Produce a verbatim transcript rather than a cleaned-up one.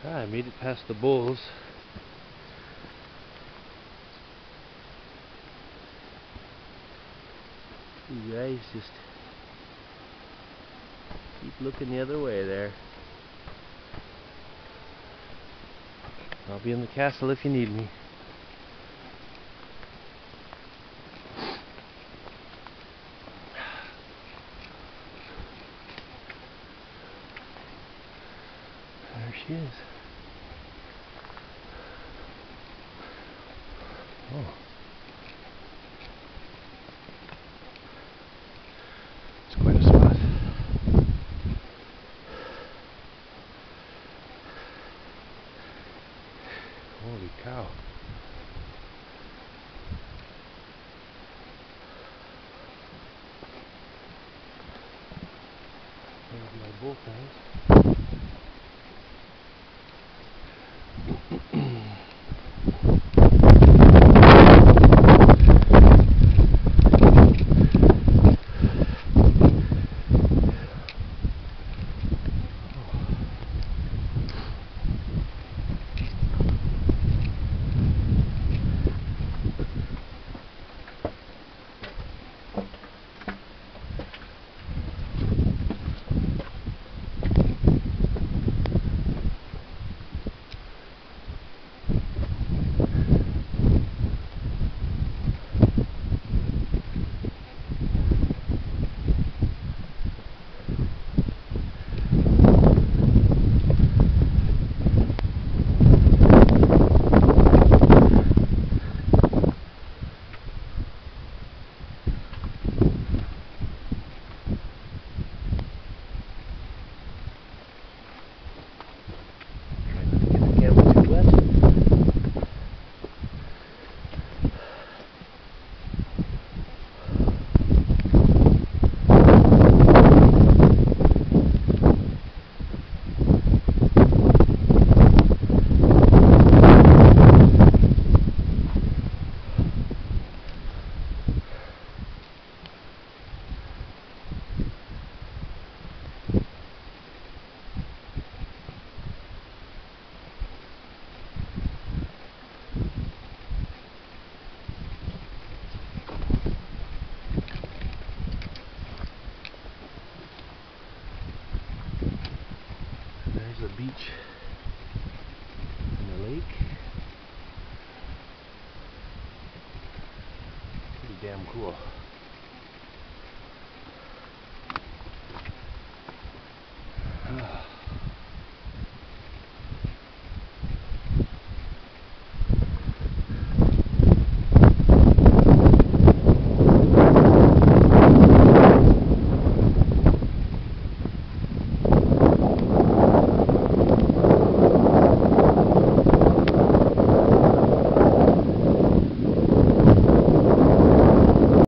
I made it past the bulls. You guys just keep looking the other way there. I'll be in the castle if you need me. There she is. Oh. It's quite a spot. Holy cow. There's my bullfrogs. There's the beach and the lake. Pretty damn cool.